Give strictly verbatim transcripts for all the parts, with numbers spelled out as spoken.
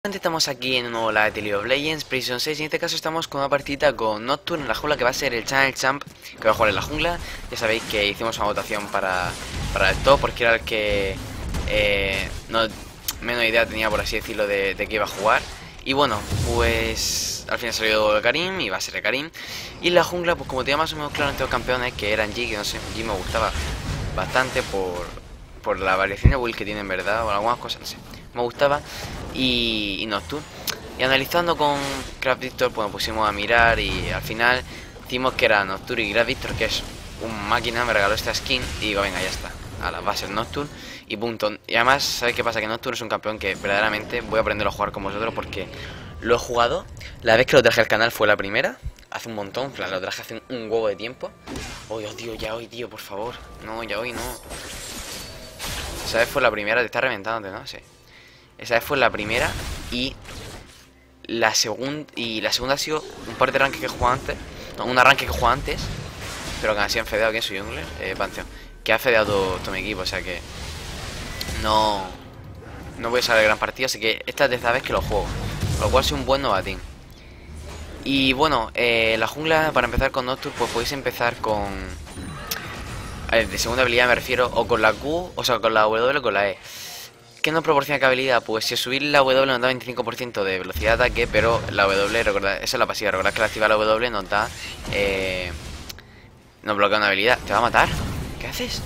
Estamos aquí en un nuevo live de League of Legends, Prison seis, y en este caso estamos con una partida con Nocturne en la jungla, que va a ser el Channel Champ que va a jugar en la jungla. Ya sabéis que hicimos una votación para, para el top, porque era el que eh, no, menos idea tenía, por así decirlo, de, de que iba a jugar. Y bueno, pues al final salió el Karim, y va a ser el Karim. Y en la jungla, pues como tenía más o menos claro entre los campeones, que eran G, que no sé, G me gustaba bastante por, por la variación de build que tiene en verdad, o algunas cosas, no sé, me gustaba. Y, y Nocturne. Y analizando con Craft Victor, pues nos pusimos a mirar y al final decimos que era Nocturne. Y Craft Victor, que es un máquina, me regaló esta skin y digo, venga, ya está, a la va a ser Nocturne y punto. Y además, ¿sabéis qué pasa? Que Nocturne es un campeón que verdaderamente voy a aprender a jugar con vosotros, porque lo he jugado. La vez que lo traje al canal fue la primera, hace un montón, en plan, lo traje hace un, un huevo de tiempo. Oh, Dios, tío, ya hoy, tío, por favor. No, ya hoy no. Esa vez fue la primera, te está reventándote, ¿no? Sí. Esa vez fue la primera y la segunda y la segunda ha sido un par de arranques que he jugado antes. No, un arranque que he jugado antes, pero que así han fedeado. ¿Quién soy jungler? Eh, Pantheon. Que ha fedeado todo, todo mi equipo, o sea que no no voy a salir gran partido, así que esta es la vez que lo juego, lo cual es un buen novatín. Y bueno, eh, la jungla, para empezar con Nocturne, pues podéis empezar con a ver, de segunda habilidad me refiero, o con la Q, o sea, con la W o con la E. ¿Qué nos proporciona qué habilidad? Pues si subir la W nos da veinticinco por ciento de velocidad de ataque, pero la W, recordad, esa es la pasiva, recordad que al activar la W nos da... Eh, nos bloquea una habilidad. ¿Te va a matar? ¿Qué haces?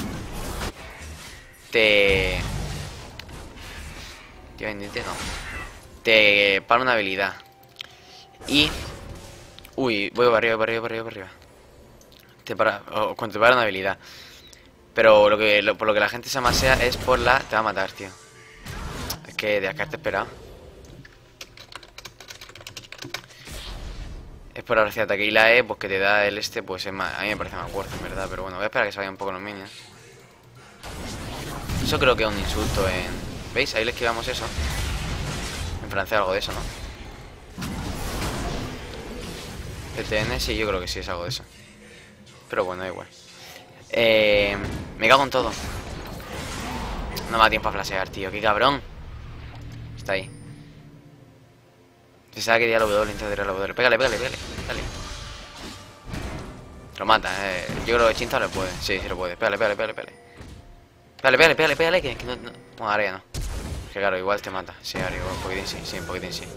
Te... Tío, bendito, no. Te para una habilidad. Y... Uy, voy para arriba, para arriba, para arriba, para arriba. Te para... O cuando te para una habilidad. Pero lo que, lo, por lo que la gente se amasea es por la... Te va a matar, tío. Es que de acá te esperado. Es por la velocidad de ataque. Y la E, pues que te da el este, pues es más... A mí me parece más worth, en verdad. Pero bueno, voy a esperar a que se vayan un poco los minions. Eso creo que es un insulto en... ¿Veis? Ahí le esquivamos eso. En francés algo de eso, ¿no? P T N, sí, yo creo que sí es algo de eso. Pero bueno, da igual. Eh, me cago en todo. No me da tiempo a flashear, tío. ¡Qué cabrón! Está ahí. Pensaba que ya lo W, intenta tirar la W. Pégale, pégale, pégale. Dale. Lo mata, eh. Yo creo que Chinta le puede. Sí, sí lo puede. Pégale, pégale, pégale, pégale. Pégale, pégale, pégale, pégale. Que, que no, no. Bueno, ahora ya no. Que claro, igual te mata. Sí, ahora igual. Un poquitín sí. Sí, un poquitín sí.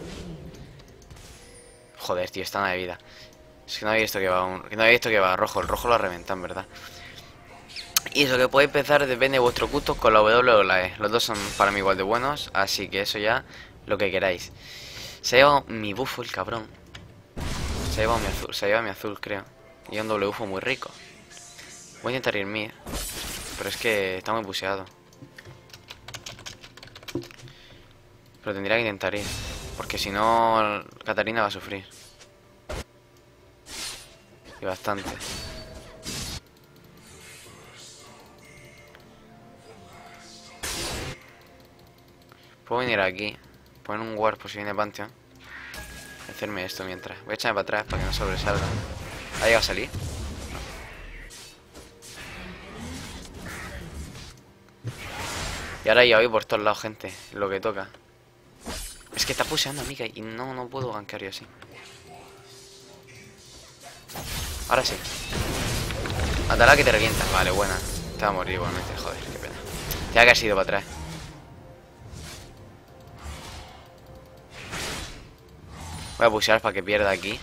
Joder, tío, está nada de vida. Es que no había visto que va un... Que no había visto que va rojo. El rojo lo reventan, ¿verdad? Y eso, que podéis empezar depende de vuestro gusto con la W o la E. Los dos son para mí igual de buenos, así que eso ya lo que queráis. Se ha llevado mi bufo el cabrón. Se ha llevado mi azul, se ha llevado mi azul, creo. Y un doble bufo muy rico. Voy a intentar ir mid, pero es que está muy buseado. Pero tendría que intentar ir, porque si no Katarina va a sufrir. Y bastante. Puedo venir aquí, poner un ward por si viene Pantheon. Hacerme esto mientras. Voy a echarme para atrás para que no sobresalga. ¿Ha llegado a salir? No. Y ahora ya voy por todos lados, gente. Lo que toca. Es que está pusheando, amiga, y no, no puedo gankar yo así. Ahora sí. Mátala que te revienta. Vale, buena. Te va a morir igualmente, joder, qué pena. Ya que has ido para atrás. Voy a pushear para que pierda aquí.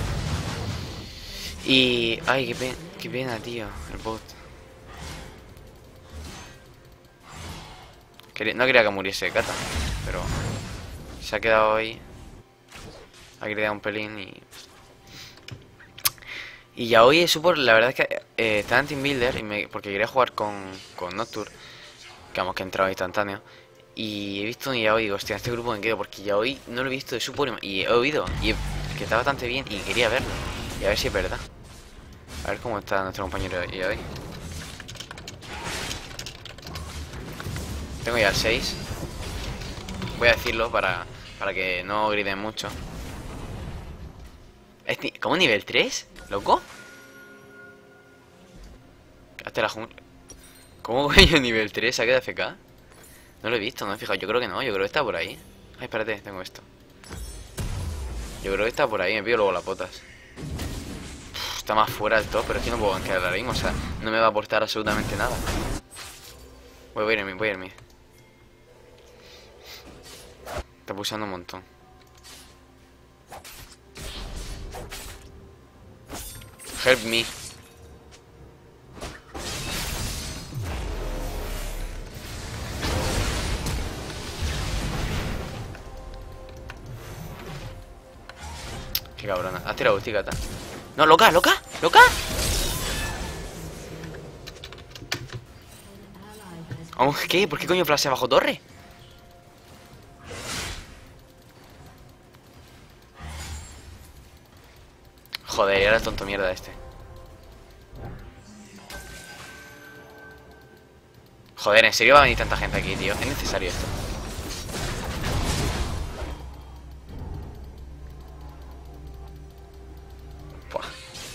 Y... Ay, qué pena, qué pena, tío. El bot. Quería... No quería que muriese Kata, pero... Se ha quedado ahí. Ha quedado un pelín y... Y ya hoy supo, la verdad es que eh, estaba en Team Builder y me, porque quería jugar con, con Nocturne. Que vamos, que he entrado instantáneo. Y he visto un yaoi y digo, hostia, este grupo me quedo, porque yaoi no lo he visto de support y he oído. Y he, que está bastante bien y quería verlo. Y a ver si es verdad. A ver cómo está nuestro compañero yaoi. Tengo ya el seis. Voy a decirlo para, para que no griten mucho. ¿Es ¿Cómo nivel tres? ¿Loco? Hazte la jungla. ¿Cómo coño nivel tres? ¿Se ha quedado F K? No lo he visto, no me he fijado. Yo creo que no, yo creo que está por ahí. Ay, espérate, tengo esto. Yo creo que está por ahí, me pido luego las botas. Uf, está más fuera del top, pero es que no puedo banquear ahora mismo, o sea, no me va a aportar absolutamente nada. Voy a irme, voy a irme. Está pulsando un montón. Help me. Qué cabrona. ¿Has tirado ulti, gata? No, loca, loca, loca. Vamos, ¿qué? ¿Por qué coño flasea bajo torre? Joder, era el tonto mierda este. Joder, ¿en serio va a venir tanta gente aquí, tío? Es necesario esto. Buah.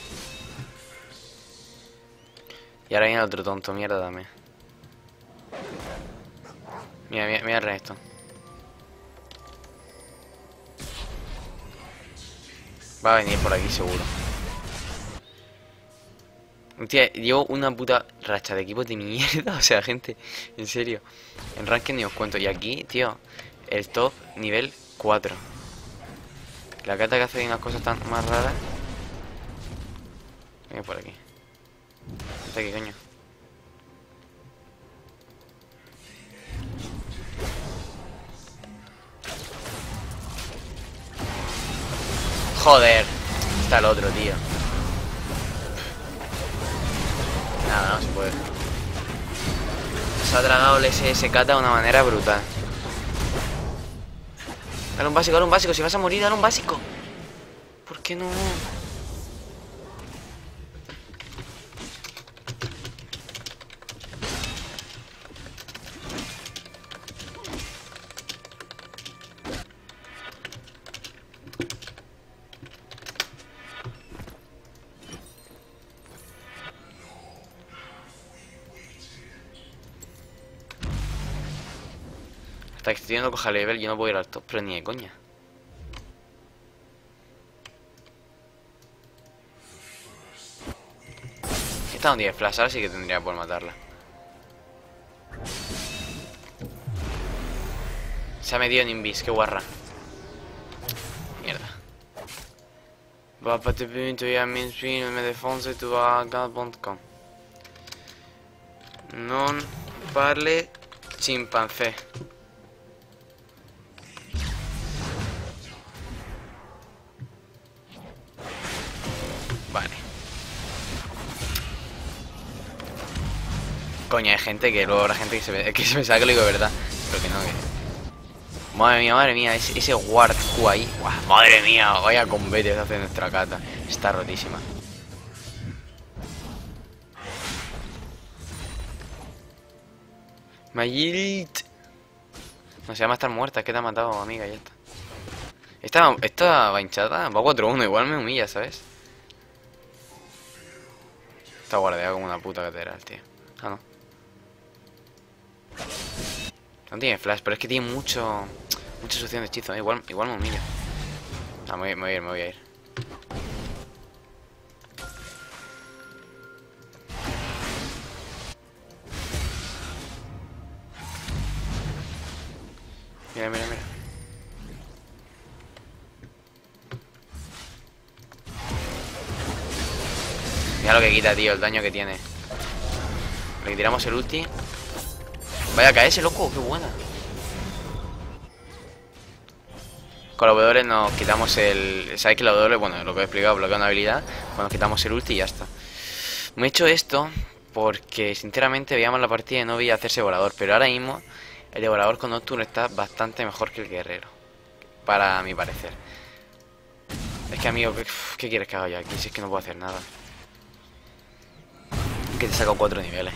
Y ahora viene otro tonto mierda también. Mira, mira, mira esto. Va a venir por aquí seguro. Tía, llevo una puta racha de equipos de mierda. O sea, gente, en serio. En ranking ni os cuento. Y aquí, tío, el top nivel cuatro. La cata que hace unas cosas tan más raras. Venga por aquí. Está aquí, coño. Joder. Está el otro, tío. Nada, no se puede. Se ha tragado el S S Kata de una manera brutal. Dale un básico, dale un básico. Si vas a morir, dale un básico. ¿Por qué no? Hasta que estoy yendo coja level, yo no puedo ir al top, pero ni de coña. Esta no tiene flash, ahora sí que tendría que poder matarla. Se ha metido en invis, qué guarra. Mierda. Va pas te punto y a min spin me defense tu va a gun punto com. Non parle chimpancé. Vale. Coño, hay gente que luego habrá gente que se, que se pensaba que lo digo de verdad. Pero que no, que... Madre mía, madre mía, ese, ese Ward Q ahí. Uah, madre mía, vaya combate se hace nuestra cata. Está rotísima. Mayit. No se llama estar muerta, es que te ha matado, amiga, ya está. Esta, esta va hinchada, va cuatro uno, igual me humilla, ¿sabes? Está guardeada como una puta catedral, tío. Ah, no. No tiene flash, pero es que tiene mucho... Mucha succión de hechizo, ¿eh? Igual, igual me humilla. Ah, me voy, me voy a ir, me voy a ir. Mira, mira, mira. Mira lo que quita, tío, el daño que tiene. Le tiramos el ulti. Vaya a caerse, loco, qué buena. Con la W nos quitamos el... ¿Sabéis que la W, bueno, lo que he explicado, bloquea una habilidad? Pues nos quitamos el ulti y ya está. Me he hecho esto porque, sinceramente, veíamos la partida y no veía hacerse volador. Pero ahora mismo, el devorador con Nocturne está bastante mejor que el guerrero. Para mi parecer. Es que, amigo, ¿qué, qué quieres que haga yo aquí? Si es que no puedo hacer nada. Que te saco cuatro niveles.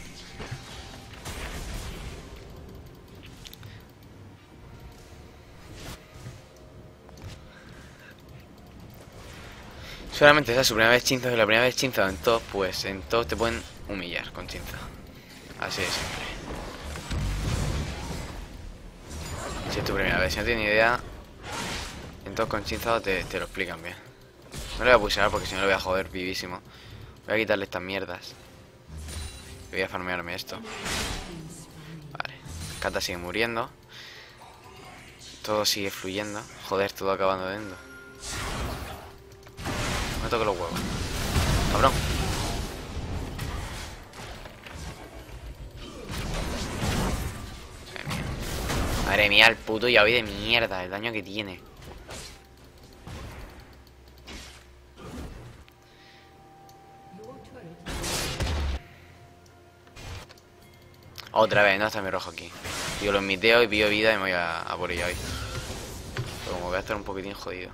Solamente esa es su primera vez chinza, y la primera vez chinza en top, pues en top te pueden humillar con chinza. Así de siempre. Si es tu primera vez, si no tienes ni idea, en todos con chinzado te, te lo explican bien. No le voy a pulsar porque si no le voy a joder vivísimo. Voy a quitarle estas mierdas. Voy a farmearme esto. Vale. Kata sigue muriendo. Todo sigue fluyendo. Joder, todo acabando dentro. Me toco los huevos. Cabrón. Madre mía. Madre mía, el puto yaoi de mierda. El daño que tiene. Otra vez, no está mi rojo aquí. Yo lo miteo y pido vida y me voy a, a por ella hoy. Pero como voy a estar un poquitín jodido.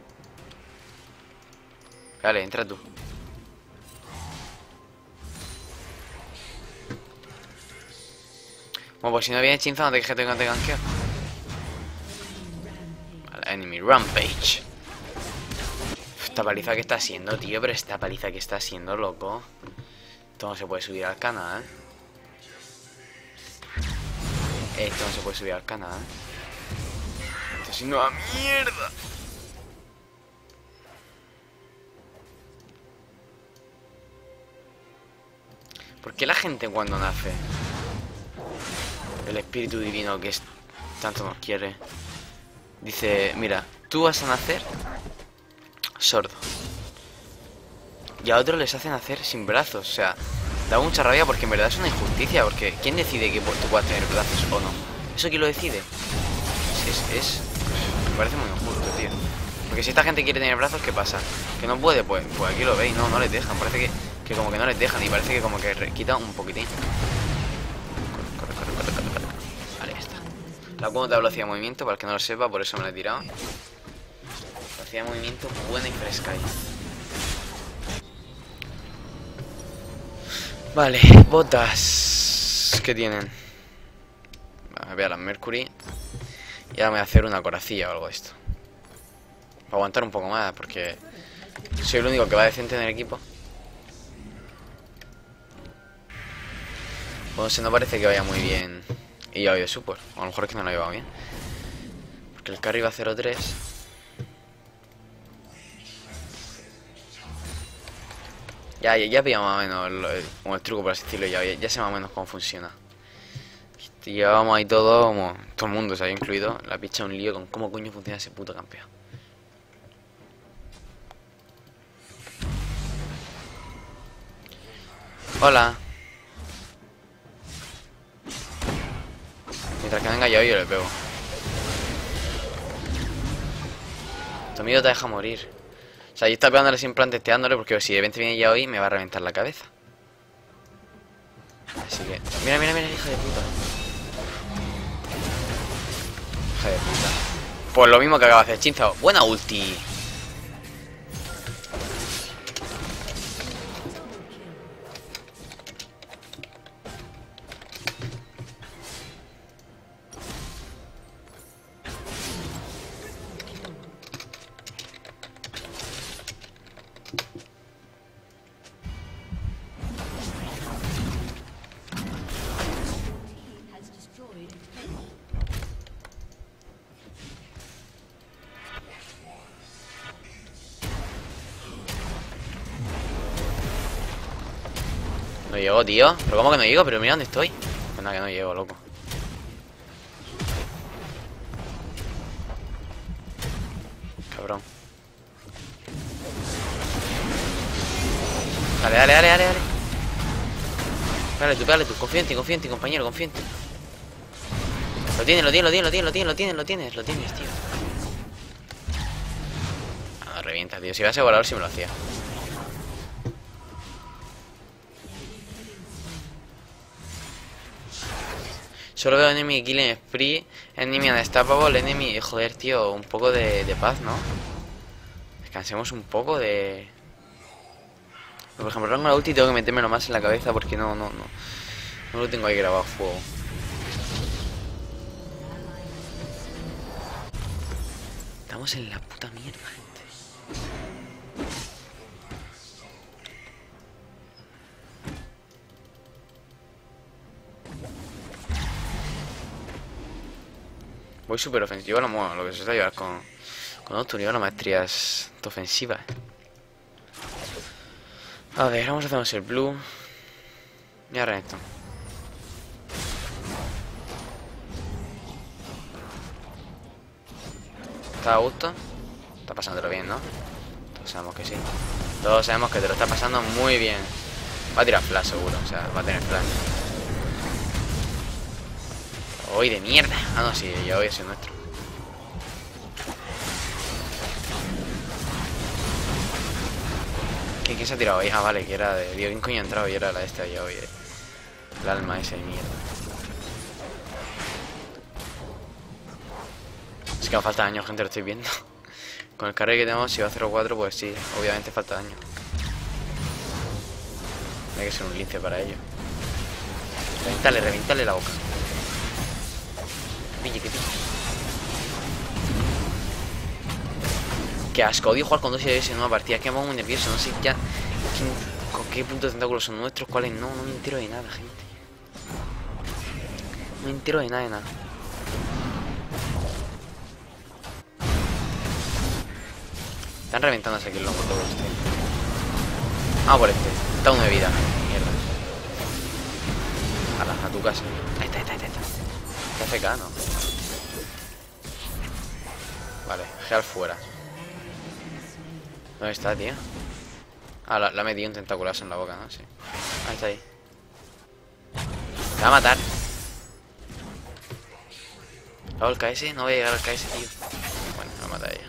Vale, entra tú. Bueno, pues si no viene chinzado, no te quejes que no te ganqueo. Vale, enemy rampage. Esta paliza que está haciendo, tío, pero esta paliza que está haciendo, loco. Esto no se puede subir al canal. Esto no se puede subir al canal. Esto es una mierda. ¿Por qué la gente cuando nace, el espíritu divino que es, tanto nos quiere, dice, mira, tú vas a nacer sordo, y a otros les hacen nacer sin brazos? O sea, da mucha rabia porque en verdad es una injusticia. Porque ¿quién decide que tú puedas tener brazos o no? ¿Eso quién lo decide? Es, es, me parece muy injusto, tío. Porque si esta gente quiere tener brazos, ¿qué pasa? ¿Que no puede? Pues, pues aquí lo veis, no, no les dejan. Parece que, que como que no les dejan. Y parece que como que quita un poquitín. Corre, corre, corre, corre, corre, corre. Vale, ya está. La cuota de velocidad de movimiento, para el que no lo sepa, por eso me la he tirado. Velocidad de movimiento buena y fresca ahí. Vale, botas. ¿Qué tienen? Voy a las Mercury. Y ahora me voy a hacer una coracilla o algo de esto. Para aguantar un poco más, porque soy el único que va decente en el equipo. Bueno, se no parece que vaya muy bien. Y ya voy de support. O a lo mejor es que no lo ha llevado bien. Porque el carry va a cero tres. Ya, ya, ya pilla más o menos el, el, como el truco, por así decirlo. Ya, ya sé más o menos cómo funciona. Y llevábamos ahí todo, como todo el mundo se había incluido. La picha un lío con cómo coño funciona ese puto campeón. Hola. Mientras que venga yo, yo le pego. Tu amigo te deja morir. O sea, yo estaba pegándole sin plan, testeándole, porque si de repente viene ya hoy me va a reventar la cabeza. Así que... Mira, mira, mira, hija de puta. Hija de puta. Pues lo mismo que acaba de hacer Chinzao. Buena ulti. No llego, tío. ¿Pero cómo que no llego? Pero mira dónde estoy. Pues nada, que no llego, loco. Cabrón. Dale, dale, dale, dale, dale. Pégale tú, pégale tú. Confía en ti, confía en ti, compañero, confía en ti. Lo tienes, lo tienes, lo tienes, lo tienes, lo tienes, lo tienes, lo tienes, lo tienes, tío. Ah, revienta, tío. Si iba a ser volador, si me lo hacía. Solo veo enemy killing spree, enemy unstoppable, enemy... Joder, tío, un poco de, de paz, ¿no? Descansemos un poco de... Por ejemplo, rango la ulti tengo que metérmelo más en la cabeza porque no, no, no. No lo tengo ahí grabado a fuego. Estamos en la puta mierda, gente. Voy súper ofensivo. Yo lo, lo que se está llevar con, con Nocturne. Llevo las maestrías ofensivas. A ver, vamos a hacernos el blue. Y ahora esto. ¿Está a gusto? Está pasándolo bien, ¿no? Todos sabemos que sí. Todos sabemos que te lo está pasando muy bien. Va a tirar flash seguro, o sea, va a tener flash. Hoy de mierda. Ah, no, sí, ya hoy es el nuestro. ¿Qué, ¿Quién se ha tirado ahí? Ah, vale, que era de... Dios, ¿quién coño ha entrado? Y era la de esta ya hoy. Eh. El alma esa de mierda. Es que me falta daño, gente, lo estoy viendo. Con el carry que tenemos, si va a cero cuatro, pues sí, obviamente falta daño. Hay que ser un lince para ello. Reventale, reventale la boca. Que pille, que pille. Qué asco, odio jugar con dos y en una partida. Es que me pongo muy nervioso, no sé ya quién, con qué puntos de tentáculos son nuestros, cuáles no. No me entero de nada, gente. No me entero de nada, de nada. Están reventándose aquí el lomo todos, tío. Ah, por este. Está uno de vida. Mierda. Ala, a tu casa. Ahí está, ahí está, ahí está. Está F K, ¿no? Vale, Gear fuera. ¿Dónde está, tío? Ah, la, la ha metido un tentaculazo en la boca, ¿no? Sí. Ahí está ahí. Te va a matar. ¿Hago el K S? No voy a llegar al K S, tío. Bueno, la mata ella.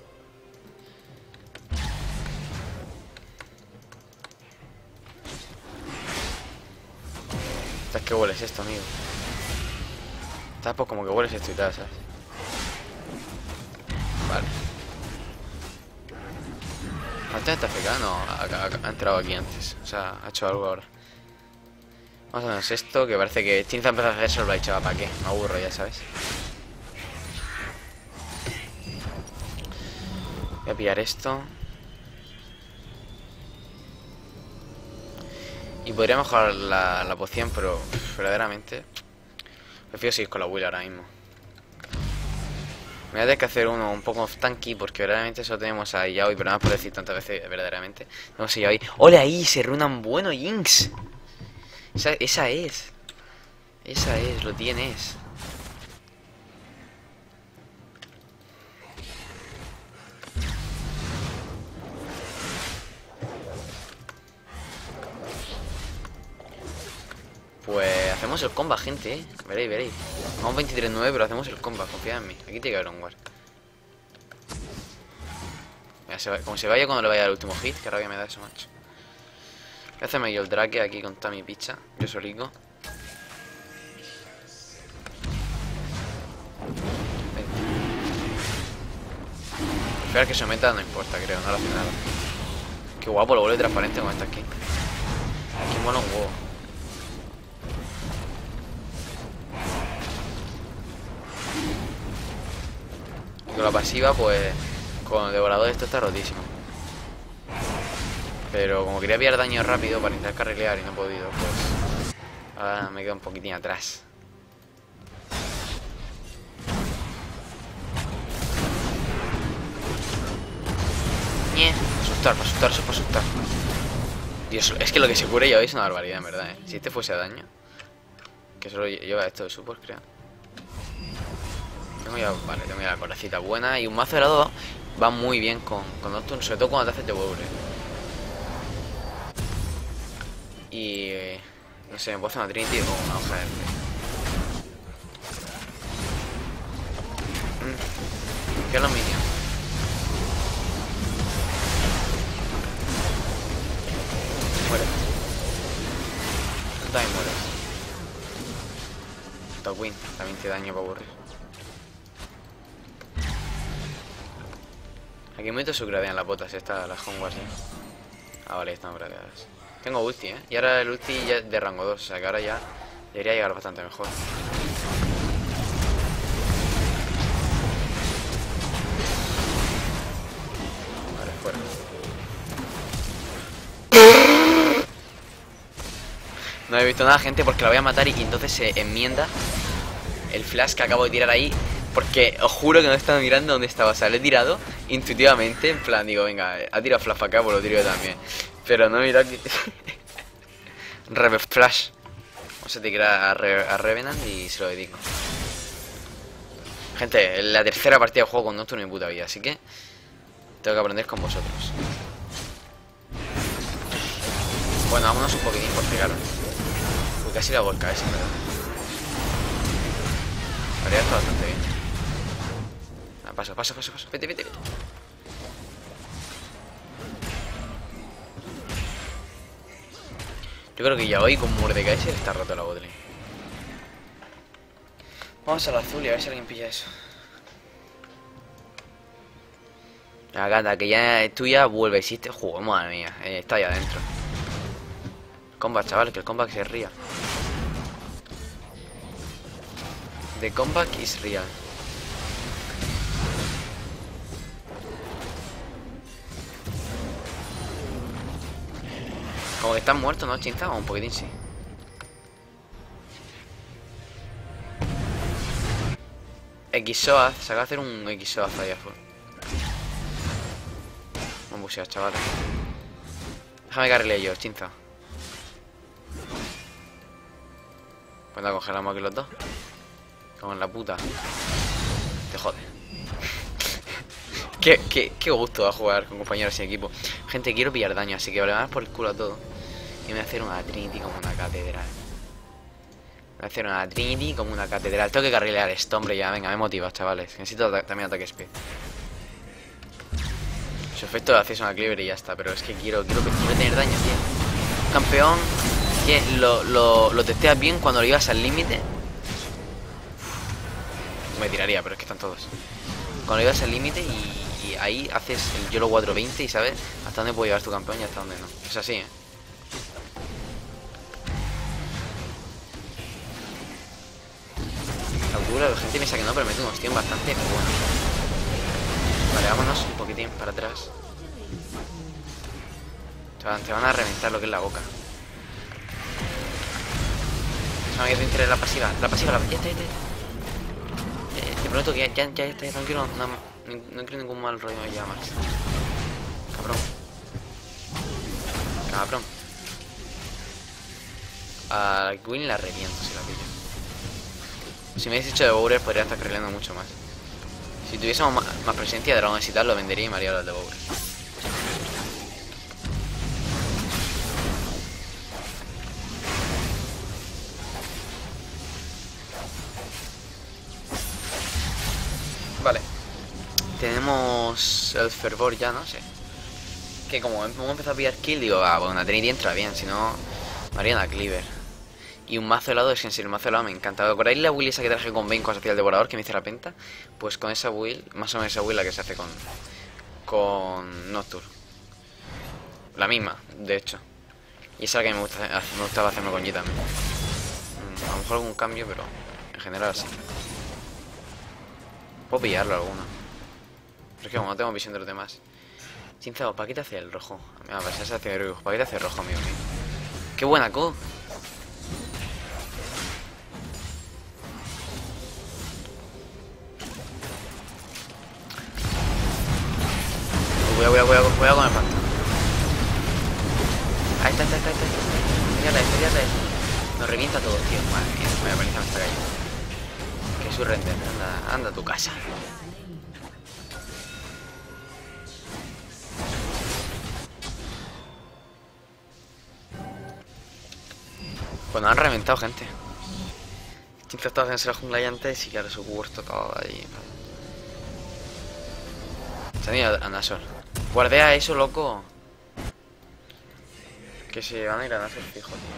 ¿Estás que hueles esto, amigo? Estás pues como que hueles esto y tal, ¿sabes? Vale. ¿Antes está F K? No, ha, ha, ha entrado aquí antes. O sea, ha hecho algo ahora. Vamos a hacernos esto, que parece que Chinza empezó a hacer solo y chaval, ¿para qué? Me aburro ya, ¿sabes? Voy a pillar esto. Y podría mejorar la, la poción, pero verdaderamente prefiero seguir con la Will ahora mismo. Me voy a tener que hacer uno un poco tanky, porque verdaderamente solo tenemos a Yaoi, pero nada por decir tantas veces verdaderamente. Tenemos a Yaoi. ¡Ole ahí! Se runan bueno, Jinx. Esa, esa es. Esa es, lo tienes. Pues hacemos el comba, gente, eh. Veréis, veréis. Vamos veintitrés nueve, pero hacemos el comba, confiad en mí. Aquí tiene que haber un guard. Mira, se va, como se vaya cuando le vaya el último hit, que rabia me da eso, macho. Voy a hacerme yo el drake aquí con toda mi picha. Yo solico. Esperar que se meta no importa, creo, no le hace nada. Qué guapo, lo vuelve transparente con esta skin. Aquí mola un huevo. Y con la pasiva, pues con el devorador esto está rotísimo. Pero como quería pillar daño rápido para intentar carrilear y no he podido, pues ahora me quedo un poquitín atrás. Ñe, asustar, para asustar, eso para asustar. Dios, es que lo que se cure ya hoy es una barbaridad, en verdad, ¿eh? Si este fuese a daño. Que solo lleva esto de support, creo. Tengo ya, vale, tengo ya la coracita buena. Y un mazo de lado va muy bien con, con Nocturne, sobre todo cuando te haces de Weure. Y... Eh, no sé, me puedo hacer una Trinity o una hoja de rey. Mm. ¿Qué es los minions? Muere. Tú también mueres. Top win, también te daño para aburrir. Aquí meto su gradean las botas, esta, las Hogwarts, ¿eh? Ah, vale, están gradeadas. Tengo ulti, ¿eh? Y ahora el ulti ya es de rango dos, o sea que ahora ya debería llegar bastante mejor. Vale, fuera. No he visto nada, gente, porque la voy a matar y entonces se enmienda el flash que acabo de tirar ahí Porque os juro que no estaba mirando dónde estaba. O sea, le he tirado intuitivamente. En plan, digo, venga, ha tirado flash acá, pues lo tiro yo también. Pero no mira que... Reverb Flash. Vamos a tirar a, Re a Revenant y se lo dedico. Gente, la tercera partida de juego con Nocturne en mi puta vida, así que tengo que aprender con vosotros. Bueno, vámonos un poquitín por pegaros. Uy, casi la volca, esa, ¿verdad? Habría estado bastante bien. Ah, paso, paso, paso, paso. Vete, vete, vete. Yo creo que ya hoy con Mordekaiser está roto la botlane. Vamos al azul y a ver si alguien pilla eso. La gata que ya es tuya, vuelve. Existe. Juego, madre mía. Eh, está ahí adentro. Combat, chaval, que el comeback se ría. The comeback is real. Como que están muertos, ¿no, Chinza? O un poquitín sí. Xoaz, se acaba de hacer un Xoaz ahí afuera. Vamos a bucear, chavales. Déjame cargarle yo, Chinza. Pues la congelamos aquí los dos. Como en la puta. Te jode. qué, qué, qué gusto va a jugar con compañeros sin equipo. Gente, quiero pillar daño, así que le van a dar por el culo a todo. Y me voy a hacer una Trinity como una catedral. Voy a hacer una Trinity como una catedral. Tengo que carrilear esto, hombre, ya. Venga, me motiva, chavales. Necesito también ataque speed. Su efecto de acceso a una cleaver y ya está. Pero es que quiero, quiero, quiero tener daño, tío. Un campeón que lo, lo, lo testeas bien cuando lo ibas al límite. Me tiraría, pero es que están todos. Cuando lo ibas al límite y, y ahí haces el YOLO cuatrocientos veinte y sabes hasta dónde puede llevar tu campeón y hasta dónde no. Es así, ¿eh? La gente piensa que no, pero mete unos tíos bastante bueno. Vale, vámonos un poquitín para atrás. Te van, te van a reventar lo que es la boca. Se me ha ido la pasiva. La pasiva, la... ya está, ya está. Eh, te prometo que ya, ya, ya está, no quiero nada más. No, no quiero ningún mal rollo ya más. Cabrón. Cabrón. A Gwyn la reviento si la pillo. Si me hubiese hecho de Bowler podría estar cargando mucho más. Si tuviésemos más, más presencia de dragones y tal, lo vendería y me haría los de Bowler. Vale. Tenemos el fervor ya, no sé. Que como hemos empezado a pillar kill, digo, ah, pues una Trinity entra bien, si no, me haría una Cleaver. Y un mazo helado, es que en serio, el mazo helado me encanta. ¿Acordáis la build esa que traje con Bane cuando hacía el devorador que me hice la penta? Pues con esa build, más o menos esa build la que se hace con con Nocturne. La misma, de hecho. Y esa es la que me, gusta, me gustaba hacerme con Yi también. A lo mejor algún cambio, pero en general sí. Puedo pillarlo alguno. Pero es que como no tengo visión de los demás. Sincero, ¿para qué te hace el rojo? Mira, para esa hace el rojo. ¿Para qué te hace el rojo, amigo mío? ¡Qué buena co! Cuidado, cuidado, cuidado, cuidado con el phantom. Ahí está, ahí está, ahí está. Fíjate, fíjate. Nos revienta todo, tío. Madre mía, me voy a palizar esta calle. Que su render. Anda, anda a tu casa. Pues nos han reventado, gente. quince estaba haciendo la jungla y antes y claro, su huerto todo ahí. Se han ido a Nashor. Guardea eso, loco. Que se van a ir a Nashor fijo, tío.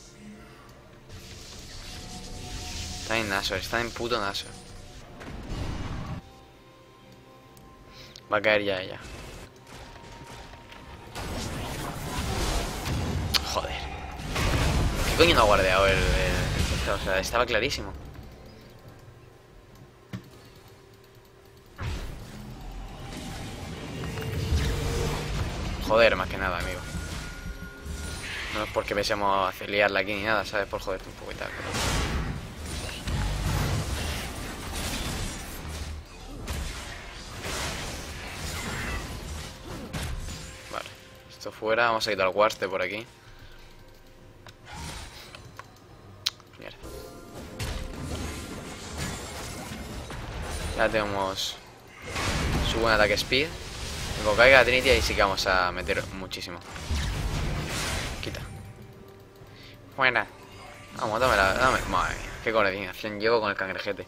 Están en Nashor, están en puto Nashor. Va a caer ya ella. Joder. ¿Qué coño no ha guardeado el, el, el... O sea, estaba clarísimo. Joder, más que nada, amigo. No es porque pensemos hacer liarla aquí ni nada, ¿sabes? Por joderte un poco y tal, pero... Esto fuera, vamos a quitar el Warste por aquí. Mierda. Ya tenemos su buen ataque speed. Cuando caiga la Trinity ahí sí que vamos a meter muchísimo. Quita. Buena. Vamos, dámela, dame. Madre mía, qué coordinación llevo con el cangrejete.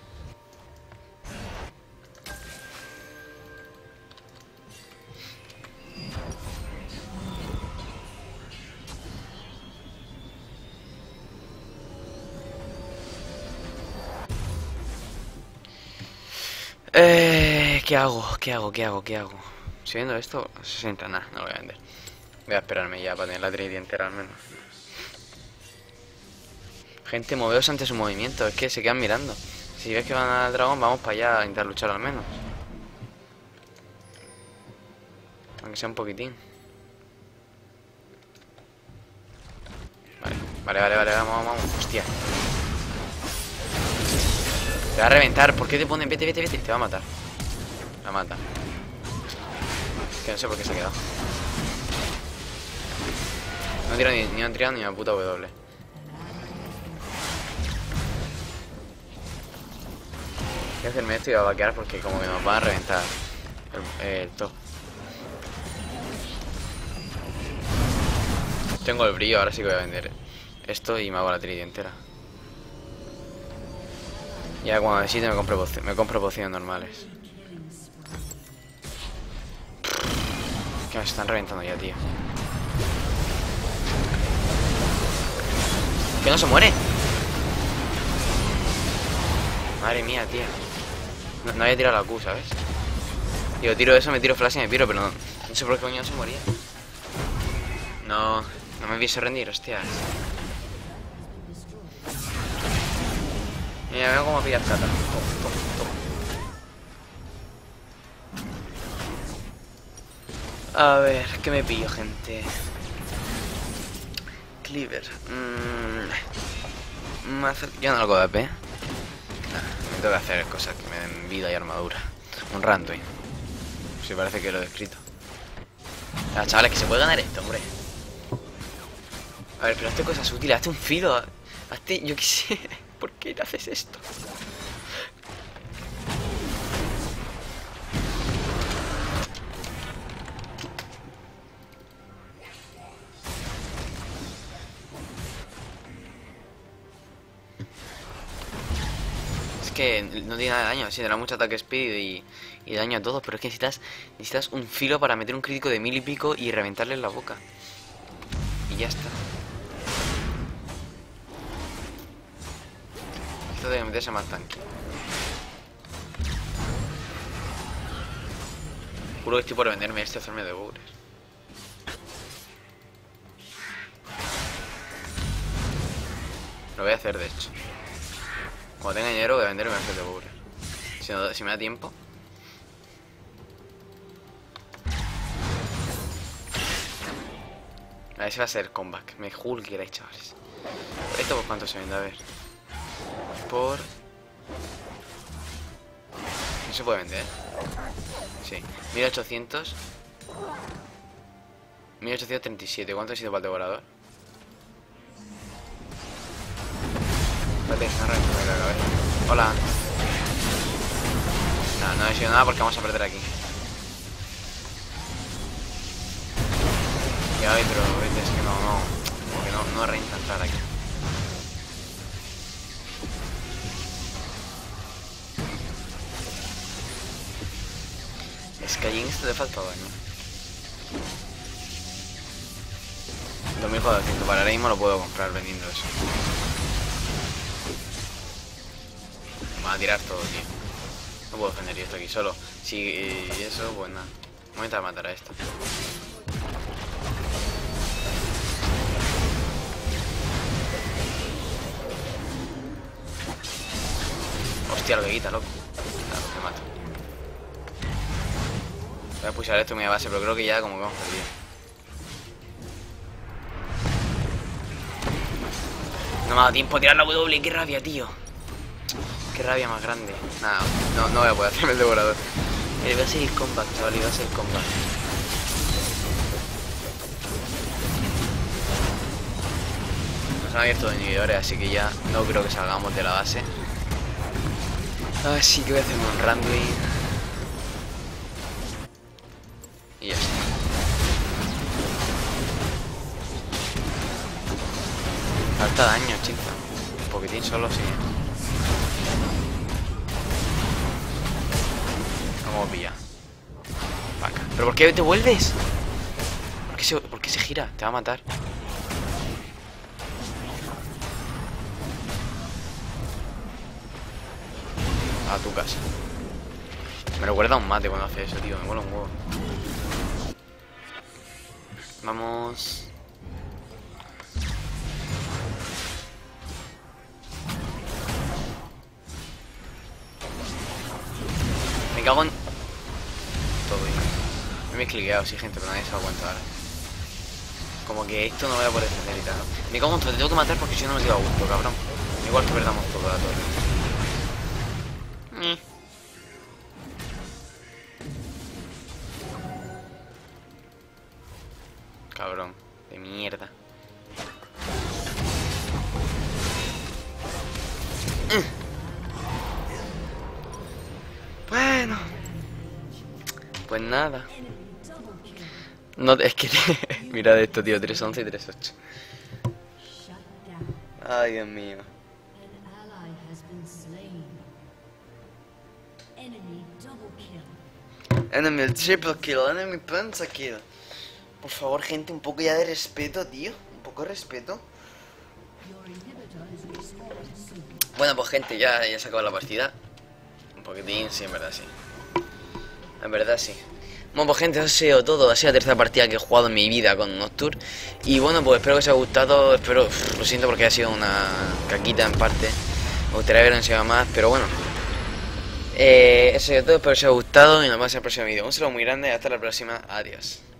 Eh, ¿Qué hago? ¿Qué hago? ¿Qué hago? ¿Qué hago? Si vendo esto, sesenta, nada, no lo voy a vender. Voy a esperarme ya para tener la Trinity entera al menos. Gente, moveos ante su movimiento, es que se quedan mirando. Si ves que van al dragón, vamos para allá a intentar luchar al menos. Aunque sea un poquitín. Vale, vale, vale, vale, vamos, vamos, vamos. Hostia. Te va a reventar, ¿por qué te ponen? Vete, vete, vete, te va a matar. La mata. Es que no sé por qué se ha quedado. No he tirado ni, ni han tirado ni una puta W. Voy a hacerme esto y voy a vaquear porque como que nos van a reventar el, el top. Tengo el brillo, ahora sí que voy a vender esto y me hago la Trinity entera. Ya cuando necesite me compro, me compro pociones normales. Que me están reventando ya, tío. Que no se muere. Madre mía, tío. No, no había tirado la Q, ¿sabes? Digo, tiro eso, me tiro flash y me piro, pero no, no sé por qué coño no se moría. No, no me pienso rendir, hostias. Mira, veo cómo pillar cata. Toma, toma, toma. A ver, ¿qué me pillo, gente? Cleaver. Mmm. Mazo... Yo no lo cojo de A P. Me tengo que hacer cosas que me den vida y armadura. Un Randuin. Si parece que lo he escrito. Ah, chavales, que se puede ganar esto, hombre. A ver, pero hazte cosas útiles, hazte un filo. Hazte, yo qué sé. ¿Por qué te haces esto? Es que no tiene nada de daño, sí, tendrá mucho ataque speed y, y daño a todos, pero es que necesitas, necesitas un filo para meter un crítico de mil y pico y reventarle en la boca. Y ya está. Esto debe meterse más tanque. Juro que estoy por venderme este hacerme de bugres. Lo voy a hacer, de hecho. Cuando tenga dinero voy a venderme este de bugres. Si, no, si me da tiempo. A ver si va a ser comeback. Me juro que queráis, chavales. ¿Esto por cuánto se vende? A ver. Por... No se puede vender. Sí. mil ochocientos. mil ochocientos treinta y siete. ¿Cuánto ha sido para el devorador? Espérate, no reventame la cabeza. Hola. No, no he sido nada porque vamos a perder aquí. Ya, pero vete, es que no, no. Porque no, no renta entrar aquí. Es que allí en esto te falta daño. dos mil cuatrocientos, para ahora mismo lo puedo comprar vendiendo eso. Me van a tirar todo, tío. No puedo defender yo esto aquí solo. Si eso, pues nada. Voy a intentar matar a esto. Hostia, lo que quita, loco. Claro, te mato. Voy a pushar esto en mi base, pero creo que ya como que hemos perdido. No me ha dado tiempo a tirar la W, qué rabia, tío. Qué rabia más grande. Nada, no, no voy a poder hacerme el devorador. Eh, voy a seguir combat, chaval, voy a seguir combat. han abierto inhibidores, así que ya no creo que salgamos de la base. Así que voy a hacer un rambling. Y ya está. Falta daño, chica. Un poquitín solo, sí. Vamos a pillar. Vaca. ¿Pero por qué te vuelves? ¿Por qué se, por qué se gira? Te va a matar. A tu casa. Me recuerda a un mate cuando hace eso, tío. Me mola un huevo. Vamos. Me cago en... todo bien. Me he cliqueado, sí, gente, pero nadie se ha dado cuenta ahora. Como que esto no voy a poder defender y tal, ¿no? Me cago en todo, te tengo que matar porque si no me quedo a gusto, cabrón. Igual que perdamos todo la torre. Mm. Cabrón, de mierda. Mm. Bueno. Pues nada. No, es que... Mirad esto, tío, tres once y tres ocho. Ay, Dios mío. Enemy triple kill, enemy pentakill. Por favor, gente, un poco ya de respeto, tío. Un poco de respeto. Bueno, pues gente, ya, ya se acabó la partida. Un poquitín, sí, en verdad sí. En verdad sí. Bueno, pues gente, eso ha sido todo. Ha sido la tercera partida que he jugado en mi vida con Nocturne. Y bueno, pues espero que os haya gustado. Espero, uff, lo siento porque ha sido una caquita en parte. Me gustaría haber enseñado más, pero bueno. Eh, eso ha sido todo, espero que os haya gustado y nos vemos en el próximo vídeo. Un saludo muy grande y hasta la próxima. Adiós.